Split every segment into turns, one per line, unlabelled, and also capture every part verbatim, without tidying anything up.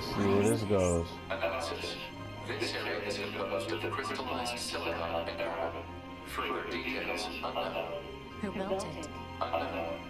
See where this goes.
Analysis. This area is composed of crystallized silicon and carbon. Further details unknown.
Who built it?
Unknown.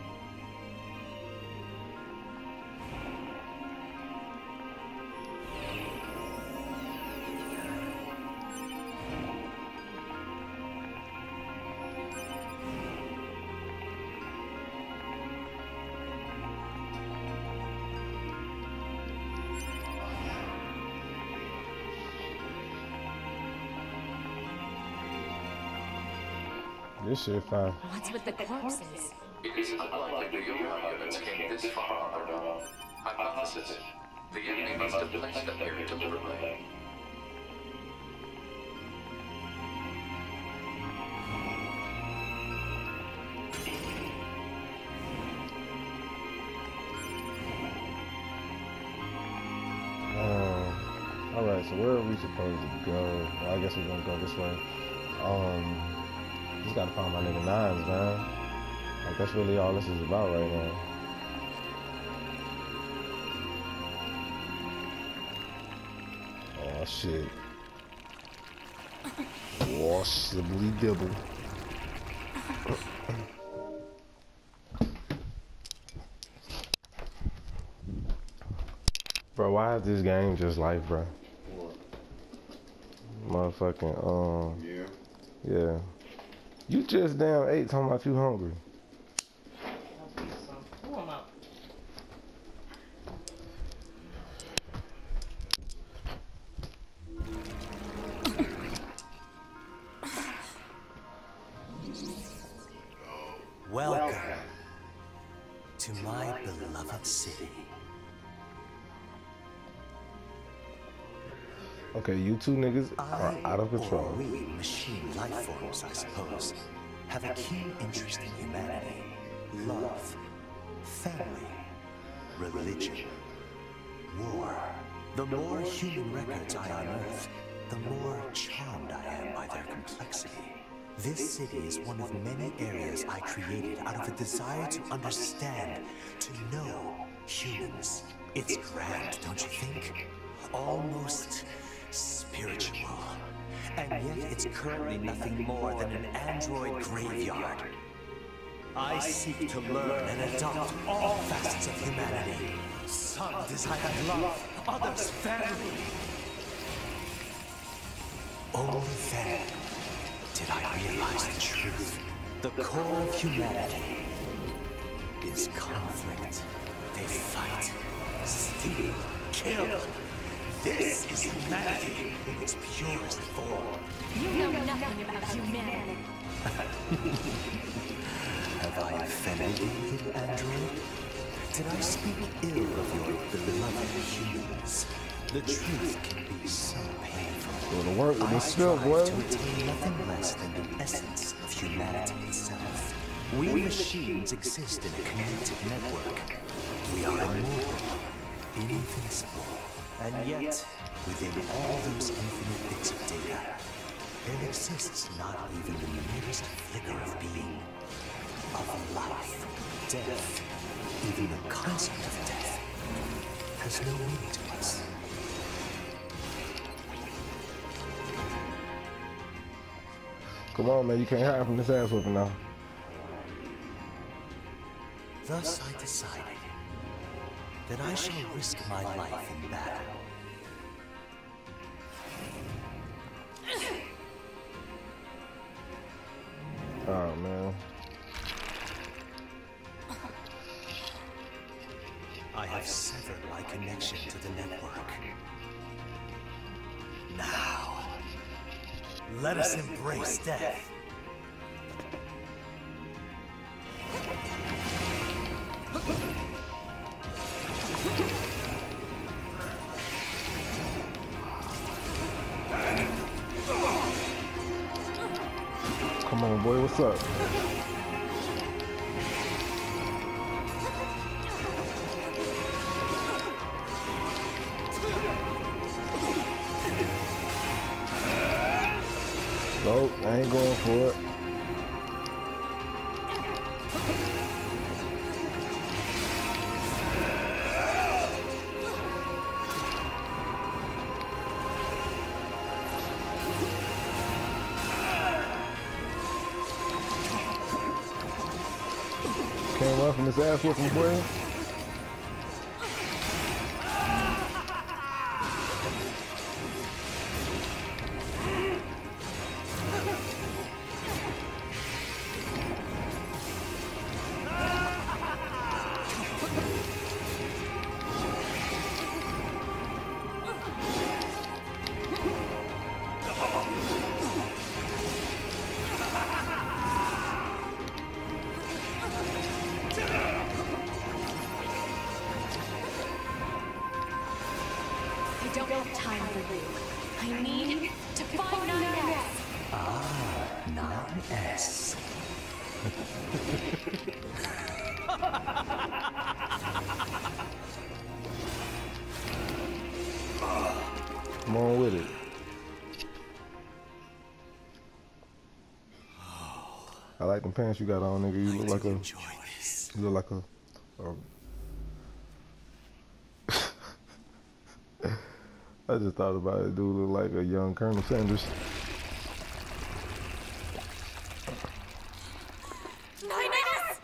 This shit fine.
What's with the corpses?
It is unlikely the Yokai units came this far on their own. Hypothesis. The enemy must have placed them here deliberately.
Um, Alright, so where are we supposed to go? Well, I guess we're gonna go this way. Um, just gotta find my nigga Nines, man. Like, that's really all this is about right now. Oh, shit. Oh, shibbly dibble. Bro, why is this game just life, bro? What? Motherfucking, um...
Yeah.
Yeah. You just damn ate talking about you hungry.
Welcome to my beloved city.
Okay, you two niggas are
I,
out of control.
or we, machine life forms, I suppose, have a keen interest in humanity, love, family, religion, war. The more human records I unearth, the more charmed I am by their complexity. This city is one of many areas I created out of a desire to understand, to know humans. It's grand, don't you think? Almost spiritual. And yet it's currently nothing more than an android graveyard. I seek to learn and adopt all facets of humanity. Some desire love, others family. Only then did I realize the truth. The core of humanity is conflict. They fight, steal, kill. This is humanity in its purest form.
You know nothing about humanity.
Have I offended you, little android? Did I speak ill of your beloved humans? The truth can be so painful.
Go to work with
I
this stuff,
strive
boy.
to attain nothing less than the essence of humanity itself. We machines exist in a connected network. We are immortal, invincible, and yet, within all those infinite bits of data, there exists not even the merest flicker of being, of life, death. Even the concept of death has no meaning to us.
Come on, man, you can't hide from this ass whooping now.
Thus I decided that I shall risk my life in battle.
Oh, man.
I have severed my connection to the network. Now, let us embrace death.
Come on, boy, what's up? Nope, I ain't going for it. this ass whooping, boy.
I don't have time for you. I need to find nine S.
Ah, nine S.
Come on with it. I like them pants you got on, nigga. You look like a, you look like a, a I just thought about it. Dude look like a young Colonel Sanders.
nine S!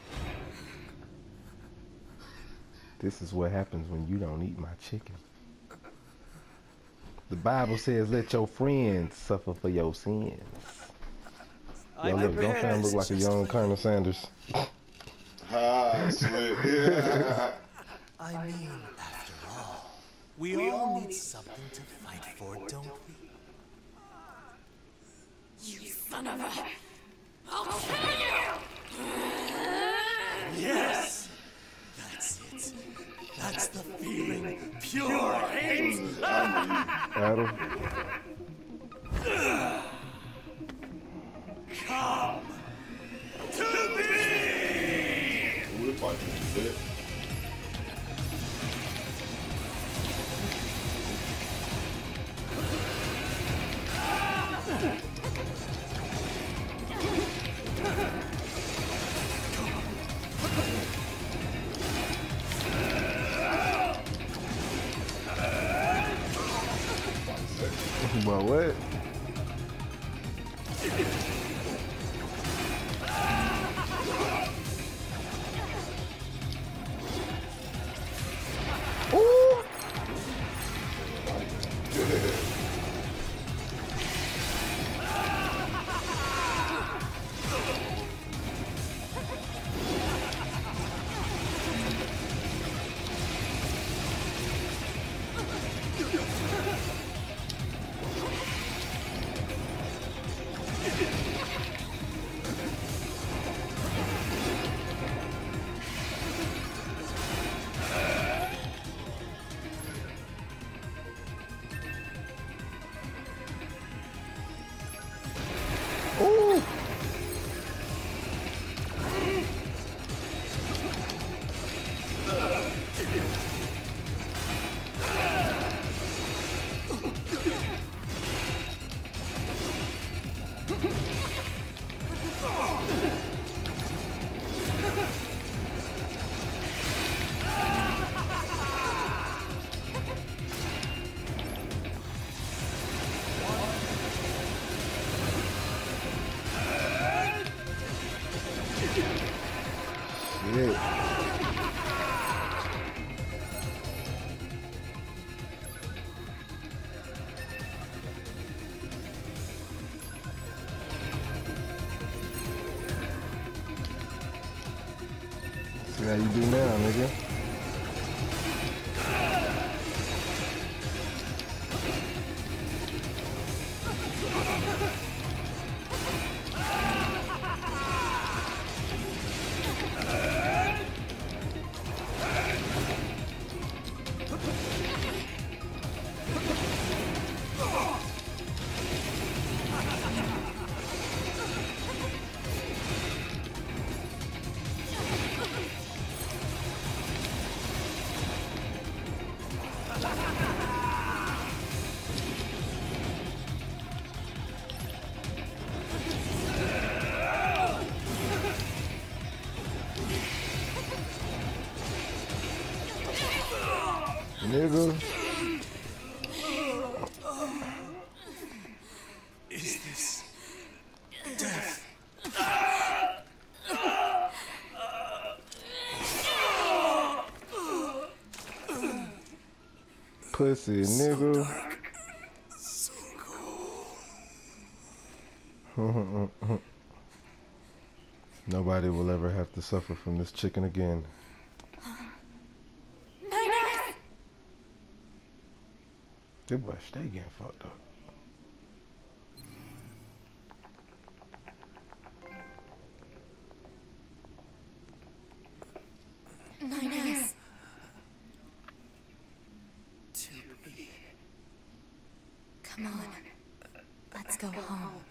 This is what happens when you don't eat my chicken. The Bible says, let your friends suffer for your sins. Yo, look, don't Sam look like a young Colonel Sanders.
Ah, slick. Yeah.
I mean, after all, we, we all need something to fight for, don't we?
You son of a... I'll kill you!
Yes! That's it. That's the feeling. Pure hate!
Adam.
Come to me!
We're fighting a bit.
But what? Ooh. Ooh. Yeah. See how you do now, nigga. Nigga.
Is this death?
pussy, nigga.
So cool.
Nobody will ever have to suffer from this chicken again.
Nine S!
This boy stay getting fucked up.
Nine S!
To be.
Come on. Let's go home.